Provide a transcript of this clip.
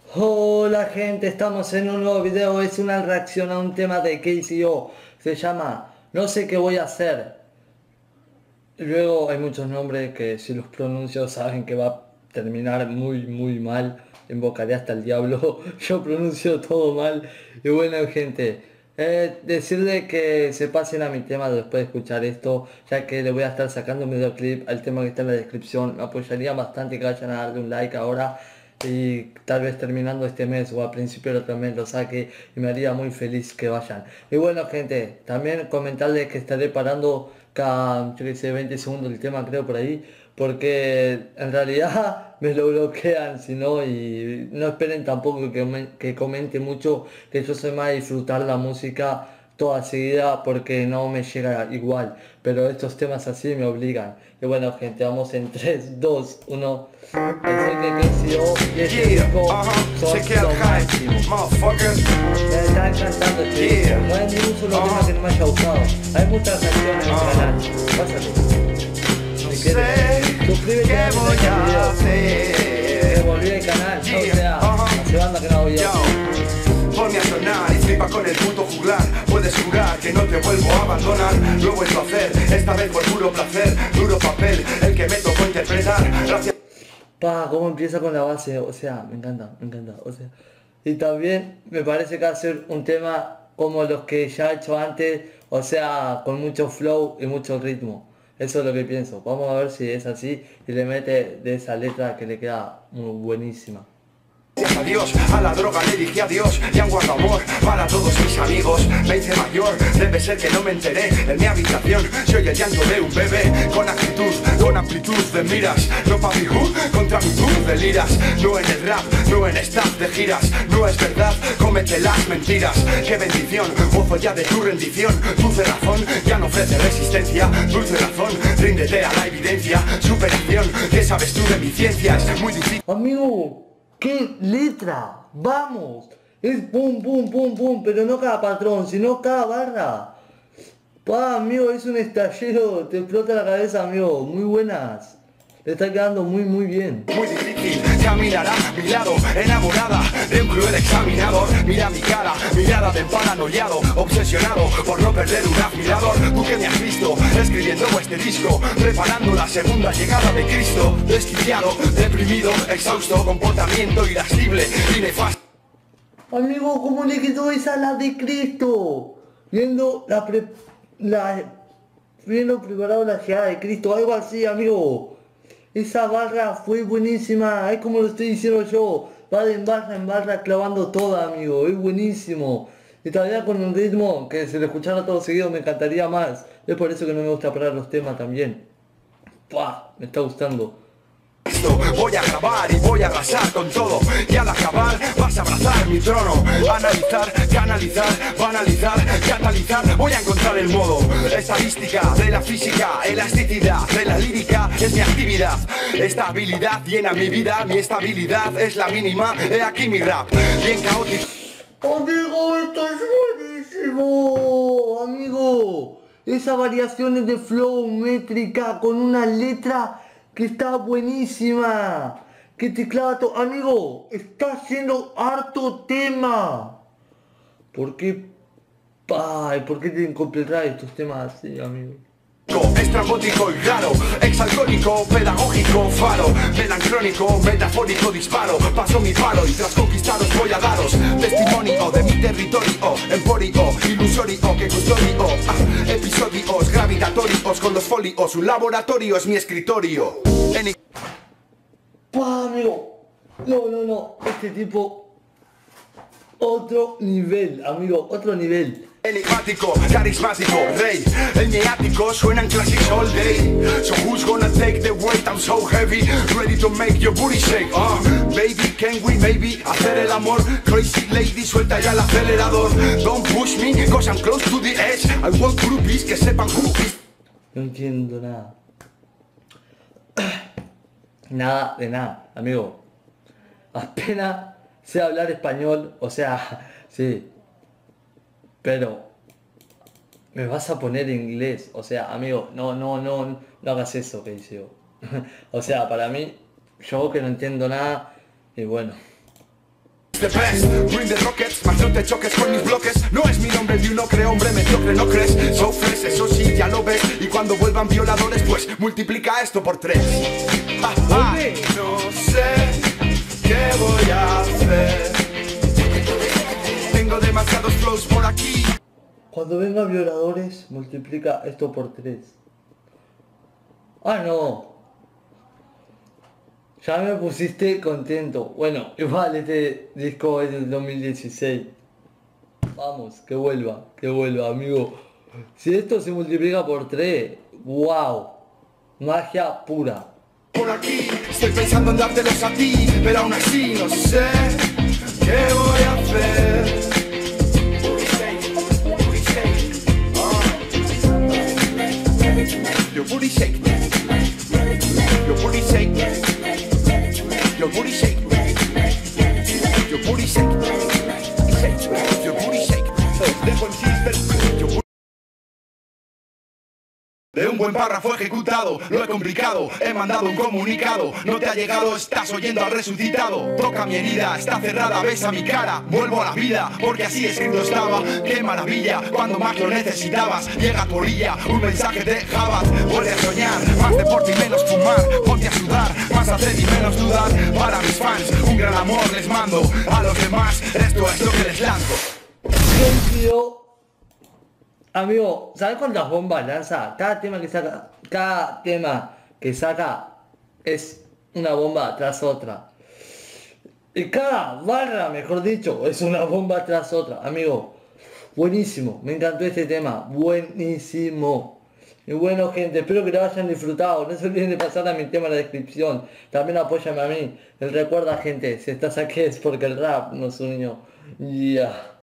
Hola gente, estamos en un nuevo video, es una reacción a un tema de KCO, se llama No sé qué voy a hacer. Luego hay muchos nombres que si los pronuncio saben que va a terminar muy mal, invocaré hasta el diablo, yo pronuncio todo mal. Y bueno gente, decirle que se pasen a mi tema después de escuchar esto, ya que le voy a estar sacando un videoclip al tema que está en la descripción. Me apoyaría bastante que vayan a darle un like ahora y tal vez terminando este mes o a principio del otro mes lo saque y me haría muy feliz que vayan. Y bueno gente, también comentarles que estaré parando cada, yo que sé, 20 segundos el tema creo por ahí, porque en realidad me lo bloquean si no, y no esperen tampoco que comente mucho, que yo soy más de disfrutar la música toda seguida porque no me llega igual, pero estos temas así me obligan. Y bueno gente, vamos en 3 2 1. Pensé que KCO y este Yeah, disco son check out lo high, máximo. motherfucker. Me está encantando este disco. Yeah, No hay ni un solo tema que no me haya gustado. Hay muchas canciones en el canal. Pásate. No Si sé quieres, suscríbete qué a voy este video. a Que hacer. volví al canal. O Yeah, sea, hace banda que no voy a yo, ponme a sonar y flipa con el puto juglar. Puedes jurar que no te vuelvo a abandonar. Lo he vuelto a hacer, esta vez por puro placer. Duro papel, el que me tocó interpretar. Gracias. cómo empieza con la base, o sea, me encanta, o sea. Y también me parece que va a ser un tema como los que ya he hecho antes, o sea, con mucho flow y mucho ritmo. Eso es lo que pienso. Vamos a ver si es así y le mete de esa letra que le queda muy buenísima. Gracias a Dios, a la droga le dije adiós y han guardado amor para todos mis amigos. Me hice mayor, debe ser que no me enteré. En mi habitación soy el llanto de un bebé. Con actitud, con amplitud de miras. No papi contra mi cruz de liras. No en el rap, no en staff de giras. No es verdad, cómete las mentiras. Qué bendición, gozo ya de tu rendición. Dulce razón, ya no ofrece resistencia. Dulce razón, ríndete a la evidencia. Superación, ¿qué sabes tú de mi ciencia? Es muy difícil. Amigo, qué letra, vamos. Es pum pum pum pum, pero no cada patrón, sino cada barra. Amigo, es un estallero, te explota la cabeza, amigo. Muy buenas. Le está quedando muy bien. Muy difícil caminar a mi lado, enamorada de un cruel examinador. Mira mi cara, mirada de paranoiado, obsesionado por no perder un admirador. Tú que me has visto escribiendo este disco, preparando la segunda llegada de Cristo. Desquiciado, deprimido, exhausto, comportamiento irascible y nefasto. Amigo, ¿cómo le quedó esa la de Cristo? Viendo la viendo preparado la llegada de Cristo, algo así, amigo. Esa barra fue buenísima, es como lo estoy diciendo yo. Va de en barra clavando toda, amigo, es buenísimo. Y todavía con un ritmo que si lo escuchara todo seguido me encantaría más. Es por eso que no me gusta parar los temas también. ¡Pah! Me está gustando. Voy a grabar y voy a arrasar con todo. Y al acabar vas a abrazar mi trono. Analizar, canalizar, banalizar, catalizar. Voy a encontrar el modo. Estadística de la física, elasticidad de la lírica es mi actividad. Estabilidad llena mi vida, mi estabilidad es la mínima. He aquí mi rap, bien caótico. Amigo, esto es buenísimo, amigo. Esas variaciones de flow, métrica, con una letra que está buenísima. Que te clava todo. Amigo, está haciendo harto tema. ¿Por qué? Ay, ¿por qué tienen que completar estos temas así, amigo? Estrambótico y raro, exalcohólico, pedagógico, faro, melancrónico, metafórico, disparo, paso mi palo y tras conquistaros voy a daros testimonio de mi territorio, emporio, ilusorio, que custodio, episodios gravitatorios con los folios, un laboratorio es mi escritorio. Amigo, no, este tipo, otro nivel, amigo, otro nivel. Enigmático, carismático, rey. En mi ático suenan classics all day. So who's gonna take the weight? I'm so heavy, ready to make your booty shake. Baby, can we maybe hacer el amor? Crazy lady, suelta ya el acelerador. Don't push me, cause I'm close to the edge. I want groupies que sepan who is. No entiendo nada. Nada de nada, amigo. Apenas sé hablar español, o sea, sí. Pero me vas a poner inglés, o sea, amigo, no hagas eso que hice yo. O sea, para mí, yo que no entiendo nada, y bueno, the best. Bring the rockets, más no te choques con mis bloques. No es mi nombre de uno creo hombre mediocre, ¿no crees? So fresh, eso sí, ya lo ves. Y cuando vuelvan violadores, pues multiplica esto por 3. No sé qué voy a hacer. Tengo demasiados flows por aquí. Cuando vengan violadores, multiplica esto por 3. Ah, no. Ya me pusiste contento. Bueno, igual este disco es del 2016. Vamos, que vuelva, amigo. Si esto se multiplica por 3, wow. Magia pura. Por aquí estoy pensando en dártelos a ti, pero aún así no sé qué voy a hacer. Your booty shake, your booty shake, your booty shake, your booty shake, your booty shake. Dejo en silver, your booty. De un buen párrafo ejecutado, lo he complicado, he mandado un comunicado, no te ha llegado, estás oyendo al resucitado. Toca mi herida, está cerrada, besa mi cara, vuelvo a la vida, porque así escrito estaba. Qué maravilla, cuando más lo necesitabas, llega a tu orilla, un mensaje te dejabas. Vuelve a soñar, más deporte y menos fumar, ponte a sudar, más hacer y menos dudar. Para mis fans, un gran amor les mando, a los demás, esto es lo que les lanzo. Amigo, ¿sabes cuántas bombas lanza? Cada tema que saca es una bomba tras otra. Y cada barra, mejor dicho, es una bomba tras otra. Amigo, buenísimo. Me encantó este tema. Buenísimo. Y bueno, gente, espero que lo hayan disfrutado. No se olviden de pasar a mi tema en la descripción. También apóyame a mí. Y recuerda, gente, si estás aquí es porque el rap nos unió. Ya.